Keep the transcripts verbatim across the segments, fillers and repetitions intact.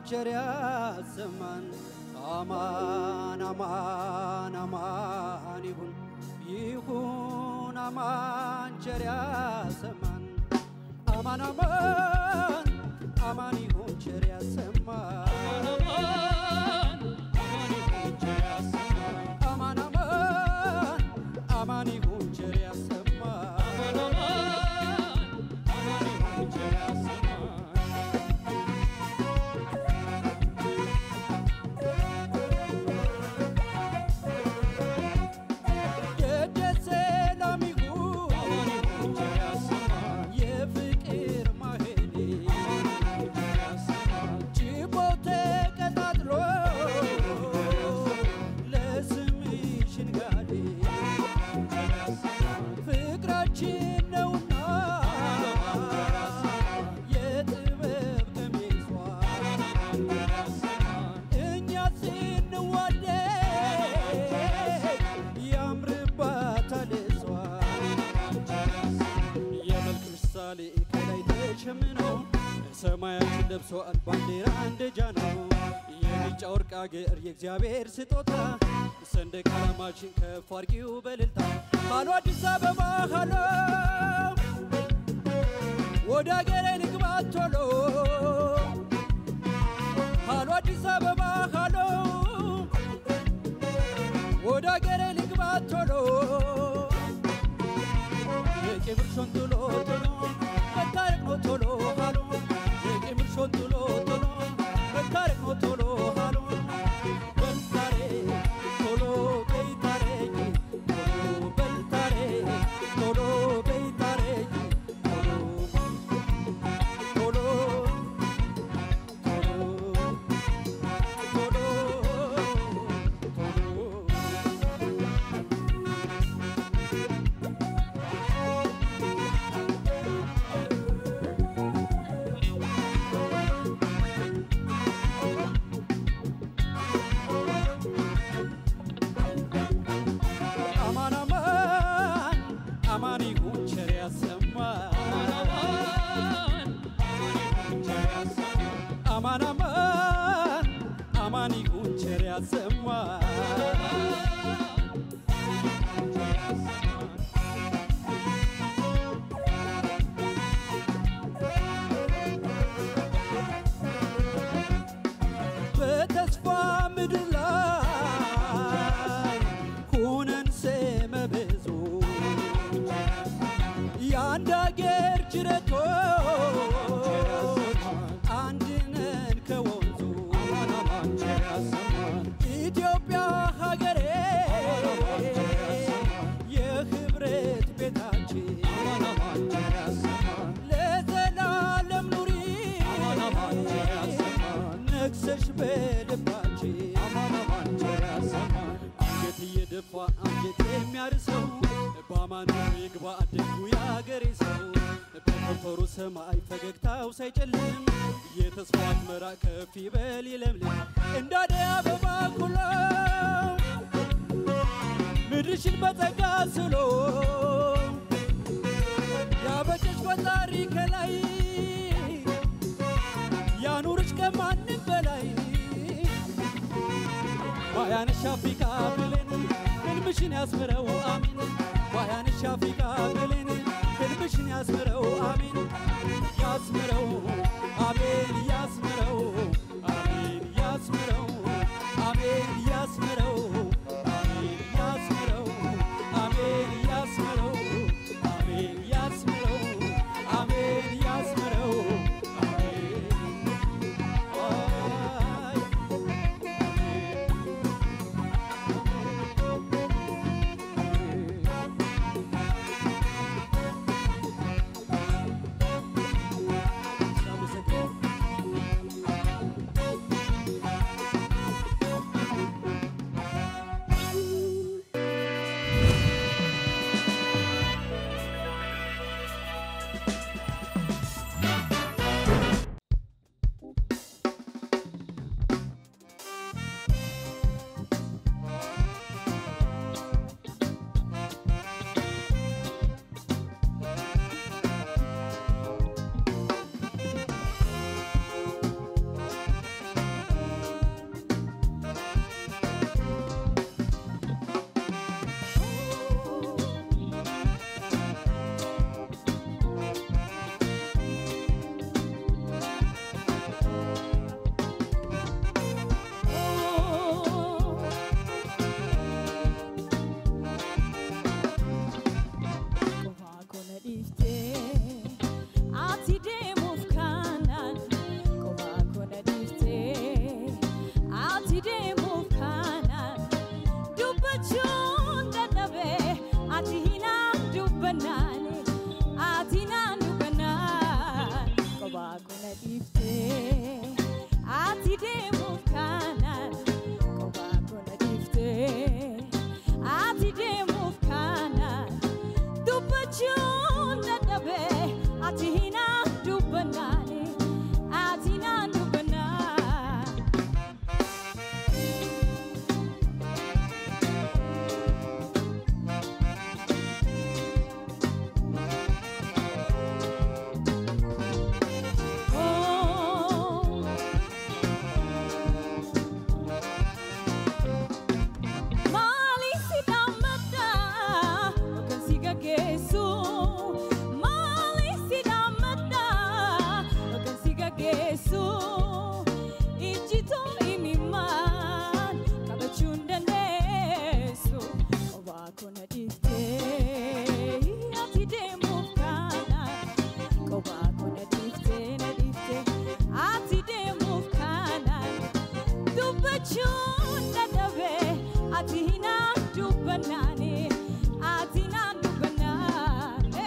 ቸር ያሰማን አማን አማን አማን ይሁን ይሁን አማን ቸር ያሰማን አማን አማን አማን ይሁን ቸር ያሰማን አማን አማን ይሁን ቸር ያሰማን አማን አማን አማን ይሁን ቸር ያሰማን አማን አማን ይሁን ቸር ያሰማን ሰማያችን ለብሷል ባንዲራ እንደጃነው የቢጫ ወርቅ አገር የእግዚአብሔር ስጦታ ሰንደቅ ዓላማችን ከፍ አድርጊው በእልልታ ሃሎ አዲስ አበባ ሃሎ ወደ አገሬ ልግባ ቶሎ ሃሎ አዲስ አበባ ሃሎ ወደ አገሬ ልግባ ቶሎ የቄብርሾን ቶሎ ቶሎ በታሪክ ነው ቶሎ ሃሎ የቄብርሾን ቶሎ ቶሎ በታሪክ ነው ቶሎ ሃሎ በልታሬ ቶሎ በይታሬ ቶሎ በልታሬ ቶሎ በይታሬ ቶሎ ቶሎ ቶሎ ቶሎ አማን አማን አማን ይሁን ቸር ያሰማን በተስፋ ምድር ላይ ሆነን ስመ ብዙ የአንድ አገር ጅረቶች አንድነን ከወንዙ ኢትዮጵያ ሀገሬ የህብረት ቤታችን ለዘላለም ኑሪ ነግሰሽ በልባችን አንገት እየደፋ አንገት የሚያርሰው በአማኑ ይግባ ደጉ የአገሬ ሰው በከንፈሩ ሰማይ ፈገግታው ሳይጨልም የተስፋ አዝመራ ከፍ ይበል ይለምልም እንደ አደይ አበባ ኩሎ ምድርሽን በጸጋ ስሎ ያበጀሽ ፈጣሪ ከላይ ያኑርሽ ከማንም በላይ ባያንሽ አፍሪካ ብለን ህልምሽን ያስምረው አሜን ባያንሽ አፍሪካ ብለን ህልምሽን ያስምረው አሜን ያስምረው አሜን ያስምረው አሜን ያስምረው አሜን ያስምረው አሜን ያስምረው አሜን ያስምረው አሜን ያስምረው አሜን ያስምረው gesu mali sidamna kan siga gesu ijito imiman kabachunda nesu obakona difte atide mufkana obakona difte na difte atide mufkana dubachunda dabe atina dubanani atina dubanani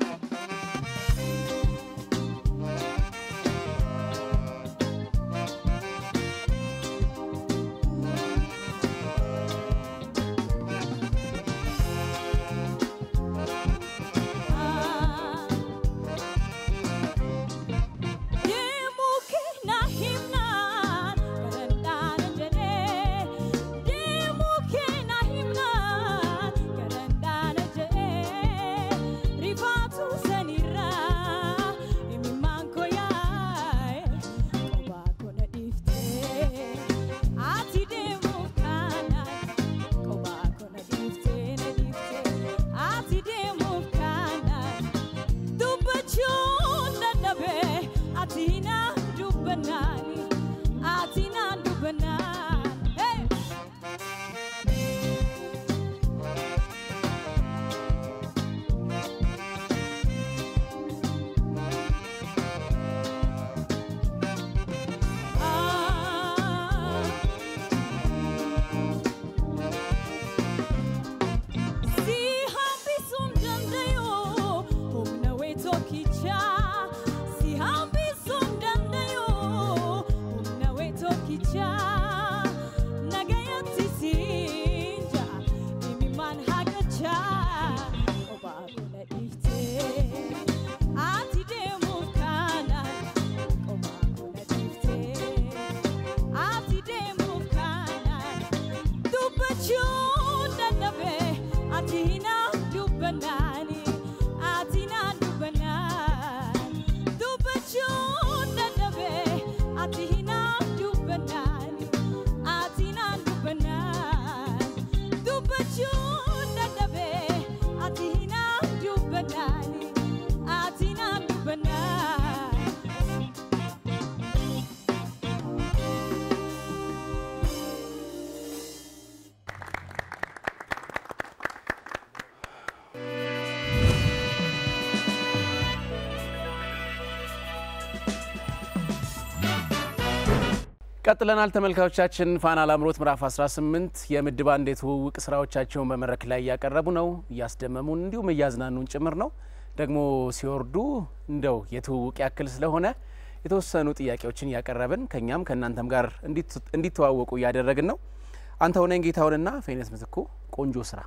ቀጥለናል ተመልካቾቻችን ፋና ላምሮት ምዕራፍ አስራ ስምንት የምድብ አንድ የተውውቅ ስራዎቻቸውን በመድረክ ላይ ያቀረቡ ነው ያስደመሙን እንዲሁም ያዝናኑን ጭምር ነው ደግሞ ሲወርዱ እንደው የተውውቅ ያክል ስለሆነ የተወሰኑ ጥያቄዎችን ያቀረብን ከኛም ከናንተም ጋር እንዲተዋወቁ ያደረግን ነው አንተ ሆነን ጌታውንና ፌኔት ምትኩ ቆንጆ ስራ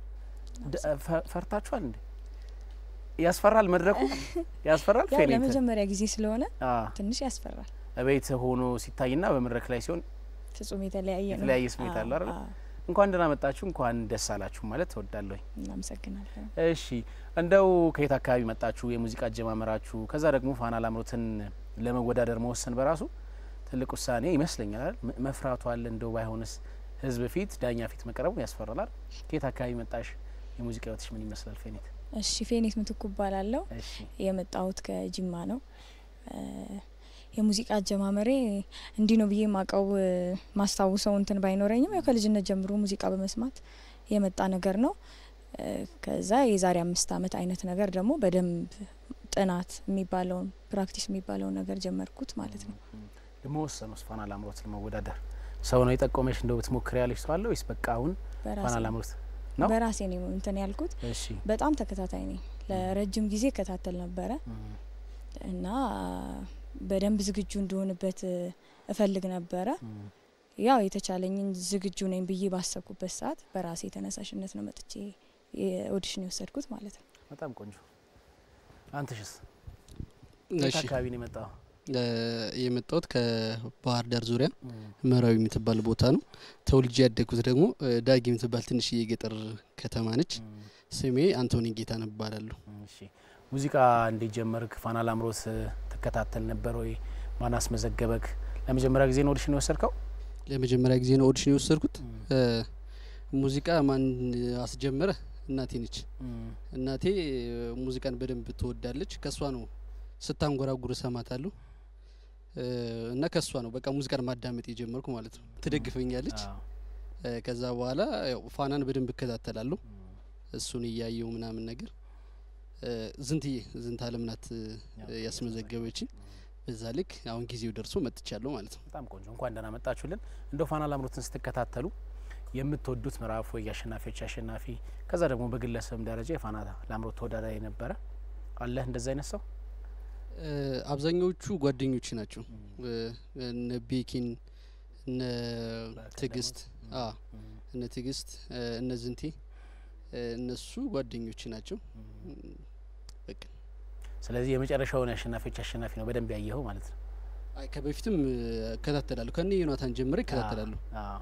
ፈርታችኋል እንዴ ያስፈራል መድረኩ ያስፈራል ፌኔት ለመጀመሪያ ጊዜ ስለሆነ ትንሽ ያስፈራል አቤት ሆኖ ሲታይና በመድረክ ላይ ሲሆን ፍጹም የተለያየ ነው የተለያየ ስሜት አለ አይደል እንኳን ደህና መጣችሁ እንኳን ደስ አላችሁ ማለት ተወዳለሁ እናመሰግናለን እሺ እንደው ከየት አካባቢ መጣችሁ የሙዚቃ ጀማመራችሁ ከዛ ደግሞ ፋና ላምሮትን ለመወዳደር መወሰን በራሱ ትልቅ ውሳኔ ይመስለኛል አይደል መፍራቱ አለ እንደው ባይሆንስ ህዝብ ፊት ዳኛ ፊት መቀረቡ ያስፈራላል ከየት አካባቢ መጣሽ የሙዚቃ ህይወትሽ ምን ይመስላል ፌኔት እሺ ፌኔት ምትኩ ባላለው የመጣሁት ከጅማ ነው የሙዚቃ ጀማመሬ እንዲ ነው ብዬ ማቀው ማስታውሰው እንትን ባይኖረኝም ያው ከልጅነት ጀምሮ ሙዚቃ በመስማት የመጣ ነገር ነው ከዛ የዛሬ አምስት አመት አይነት ነገር ደግሞ በደንብ ጥናት የሚባለው ፕራክቲስ የሚባለው ነገር ጀመርኩት ማለት ነው ደግሞ ወሰነው ፋና ላምሮት ለመወዳደር ሰው ነው የጠቆመሽ እንደው ብትሞክሪ ያለሽ ሰው አለ ወይስ በቃ አሁን ፋና ላምሮት ነው በራሴ ነው እንትን ያልኩት በጣም ተከታታይ ነኝ ለረጅም ጊዜ ከታተል ነበር እና በደንብ ዝግጁ እንደሆነበት እፈልግ ነበር ያው የተቻለኝን ዝግጁ ነኝ ብዬ ባሰብኩበት ሰዓት በራሴ ተነሳሽነት ነው መጥቼ የኦዲሽን የወሰድኩት ማለት ነው በጣም ቆንጆ አንተሽስ ታካቢ ነው መጣው የመጣሁት ከባህር ዳር ዙሪያ መራዊ የምትባል ቦታ ነው ተወልጄ ያደግኩት ደግሞ ዳጊ የምትባል ትንሽ የገጠር ከተማ ነች ስሜ አንቶኒ ጌታነህ እባላለሁ እሺ ሙዚቃ እንዲጀመርክ ፋና ላምሮት ተከታተል ነበር ወይ ማናስ መዘገበክ ለመጀመሪያ ጊዜ ነው ኦዲሽን የወሰድከው ለመጀመሪያ ጊዜ ነው ኦዲሽን የወሰድኩት ሙዚቃ ማን አስጀመረ እናቴ ነች። እናቴ ሙዚቃን በደንብ ትወዳለች። ከሷ ነው ስታንጎራጉር ሰማታለሁ እና ከሷ ነው በቃ ሙዚቃን ማዳመጥ የጀመርኩ ማለት ነው። ትደግፈኛለች። ከዛ በኋላ ያው ፋናን በደንብ እከታተላለሁ እሱን እያየው ምናምን ነገር ዝንትዬ ዝንት አለምናት ያስመዘገበችኝ በዛ ልክ አሁን ጊዜው ደርሶ መጥቻለሁ ማለት ነው። በጣም ቆንጆ እንኳን ደህና መጣችሁልን። እንደው ፋና ላምሮትን ስትከታተሉ የምትወዱት ምዕራፍ ወይ ያሸናፊዎች አሸናፊ ከዛ ደግሞ በግለሰብ ደረጃ የፋና ላምሮት ተወዳዳሪ ነበረ አለ እንደዛ አይነት ሰው? አብዛኞቹ ጓደኞች ናቸው። እነ ቤኪን እነ ትግስት አ እነ ትግስት እነ ዝንቴ እነሱ ጓደኞች ናቸው በቃ። ስለዚህ የመጨረሻውን ያሸናፊዎች አሸናፊ ነው በደንብ ያየው ማለት ነው? አይ ከበፊትም ከታተላሉ ከኔ ዮናታን ጀምሬ ከታተላሉ። አዎ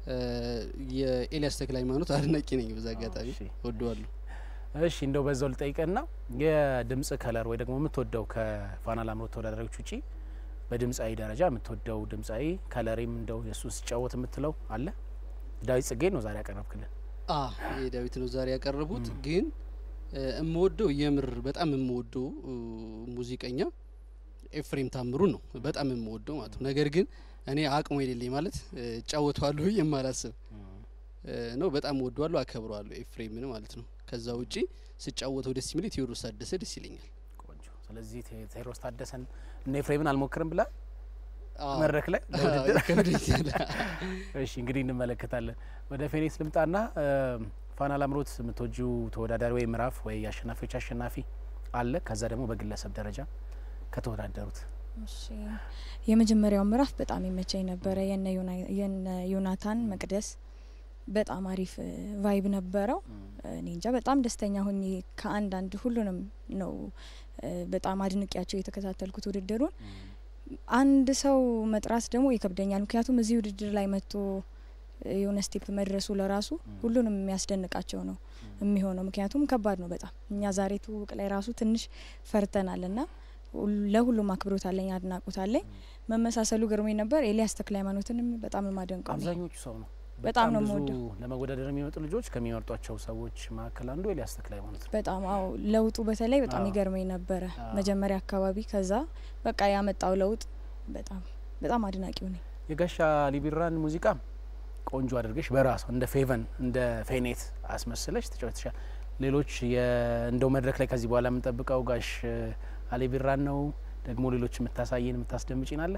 የኤልያስ ተክለ ሃይማኖት አድናቂ ነኝ በዛ አጋጣሚ ወደዋለሁ። እሺ እንደው በዛው ልጠይቅና የድምጽ ከለር ወይ ደግሞ የምትወደው ከፋና ላምሮት ተወዳዳሪዎች ውጪ በድምጻዊ ደረጃ የምትወደው ድምጻዊ ከለሪም እንደው የሱን ሲጫወት የምትለው አለ? ዳዊት ጽጌ ነው ዛሬ ያቀረብክልን? አ የዳዊት ነው ዛሬ ያቀረቡት። ግን እምወደው የምር በጣም እምወደው ሙዚቀኛ ኤፍሬም ታምሩ ነው በጣም እምወደው ማለት ነው። ነገር ግን እኔ አቅሙ የሌለኝ ማለት ጫወቷለሁ የማላስብ ነው። በጣም ወደዋለሁ አከብረዋለሁ ኤፍሬምን ማለት ነው። ከዛ ውጪ ሲጫወተው ደስ የሚል ቴዎድሮስ ታደሰ ደስ ይለኛል። ቆንጆ። ስለዚህ ቴዎድሮስ ታደሰን እና ኤፍሬምን አልሞክርም ብላ መድረክ ላይ ለውድድር ከብድይታለ። እሺ እንግዲህ እንመለከታለን። ወደ ፌኔት ልምጣና ፋና ላምሮት የምትወጂው ተወዳዳሪ ወይ ምዕራፍ ወይ ያሸናፊዎች አሸናፊ አለ? ከዛ ደግሞ በግለሰብ ደረጃ ከተወዳደሩት? እሺ የመጀመሪያው ምዕራፍ በጣም ይመቸኝ ነበረ። የነ የነ ዮናታን መቅደስ በጣም አሪፍ ቫይብ ነበረው። እኔ እንጃ በጣም ደስተኛ ሆኜ ከአንድ አንድ ሁሉንም ነው በጣም አድንቂያቸው የተከታተልኩት ውድድሩን። አንድ ሰው መጥራት ደግሞ ይከብደኛል። ምክንያቱም እዚህ ውድድር ላይ መጥቶ የሆነ ስቴፕ መድረሱ ለራሱ ሁሉንም የሚያስደንቃቸው ነው የሚሆነው። ምክንያቱም ከባድ ነው በጣም። እኛ ዛሬ ትውውቅ ላይ ራሱ ትንሽ ፈርተናልና ለሁሉም አክብሮት አለኝ አድናቆት አለኝ። መመሳሰሉ ገርሞኝ ነበር። ኤልያስ ተክለ ሃይማኖትንም በጣም ማደንቀው አብዛኞቹ ሰው ነው በጣም ነው የምወደው። ለመወዳደር የሚመጡ ልጆች ከሚመርጧቸው ሰዎች መካከል አንዱ ኤልያስ ተክለ ሃይማኖት ነው። በጣም አው ለውጡ በተለይ በጣም ይገርመኝ ነበር መጀመሪያ አካባቢ። ከዛ በቃ ያመጣው ለውጥ በጣም በጣም አድናቂው ነኝ። የጋሻ ሊቢራን ሙዚቃ ቆንጆ አድርገሽ በራሱ እንደ ፌቨን እንደ ፌኔት አስመስለሽ ተጫውተሻል። ሌሎች እንደው መድረክ ላይ ከዚህ በኋላ የምንጠብቀው ጋሽ አሊቢራን ነው ደግሞ ሌሎች የምታሳየን የምታስደምጪን አለ?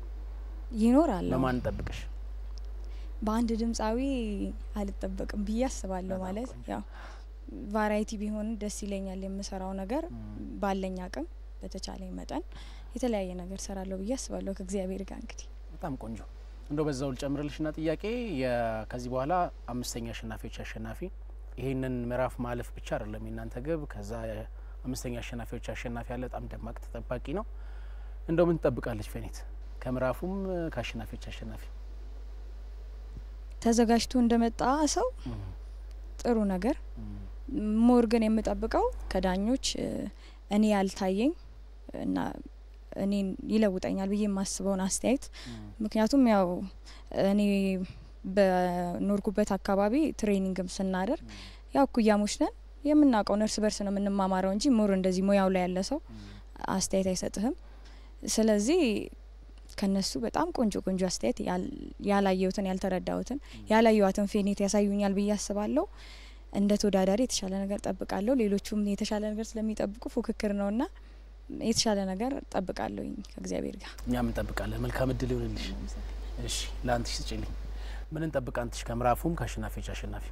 ይኖራል። ለማን እንጠብቅሽ? በአንድ ድምጻዊ አልጠበቅም ብዬ አስባለሁ። ማለት ያው ቫራይቲ ቢሆን ደስ ይለኛል። የምሰራው ነገር ባለኝ አቅም በተቻለኝ መጠን የተለያየ ነገር ሰራለሁ ብዬ አስባለሁ ከእግዚአብሔር ጋር። እንግዲህ በጣም ቆንጆ። እንደው በዛው ልጨምርልሽና ጥያቄ ከዚህ በኋላ አምስተኛ አሸናፊዎች አሸናፊ ይሄንን ምዕራፍ ማለፍ ብቻ አይደለም እናንተ ግብ። ከዛ አምስተኛ አሸናፊዎች አሸናፊ ያለ በጣም ደማቅ ተጠባቂ ነው። እንደው ምን ትጠብቃለች ፌኔት ከምዕራፉም ከአሸናፊዎች አሸናፊ? ተዘጋጅቶ እንደመጣ ሰው ጥሩ ነገር ሞር ግን የምጠብቀው ከዳኞች እኔ ያልታየኝ እና እኔን ይለውጠኛል ብዬ የማስበውን አስተያየት። ምክንያቱም ያው እኔ በኖርኩበት አካባቢ ትሬኒንግም ስናደርግ ያው ኩያሞች ነን የምናውቀው እርስ በርስ ነው የምንማማረው እንጂ ሞር እንደዚህ ሙያው ላይ ያለ ሰው አስተያየት አይሰጥህም። ስለዚህ ከነሱ በጣም ቆንጆ ቆንጆ አስተያየት ያላየሁትን ያልተረዳሁትን ያላየዋትን ፌኔት ያሳዩኛል ብዬ አስባለሁ። እንደ ተወዳዳሪ የተሻለ ነገር ጠብቃለሁ። ሌሎቹም የተሻለ ነገር ስለሚጠብቁ ፉክክር ነውና የተሻለ ነገር ጠብቃለሁኝ ከእግዚአብሔር ጋር። እኛም እንጠብቃለን። መልካም እድል ይሁንልሽ። እሺ ላንተሽ ስጪልኝ። ምን እንጠብቅ አንተሽ ከምዕራፉም ከአሸናፊዎች አሸናፊ?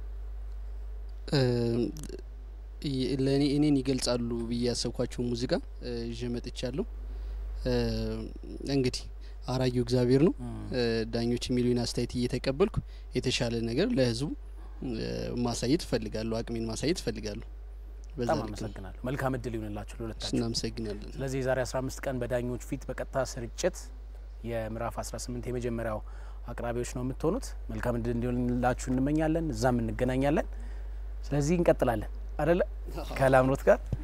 ለኔ እኔን ይገልጻሉ ብዬ ያሰብኳቸው ሙዚቃ ይዤ መጥቻለሁ። እንግዲህ አራዩ እግዚአብሔር ነው። ዳኞች የሚሉኝ አስተያየት እየተቀበልኩ የተሻለ ነገር ለህዝቡ ማሳየት ፈልጋለሁ፣ አቅሜን ማሳየት ፈልጋለሁ። በጣም አመሰግናለሁ። መልካም እድል ይሁንላችሁ ለሁለታችሁ። እናመሰግናለን። ስለዚህ ዛሬ አስራ አምስት ቀን በዳኞች ፊት በቀጥታ ስርጭት የምዕራፍ አስራ ስምንት የመጀመሪያው አቅራቢዎች ነው የምትሆኑት። መልካም እድል እንዲሆንላችሁ እንመኛለን። እዛም እንገናኛለን። ስለዚህ እንቀጥላለን አይደለ ከላምሮት ጋር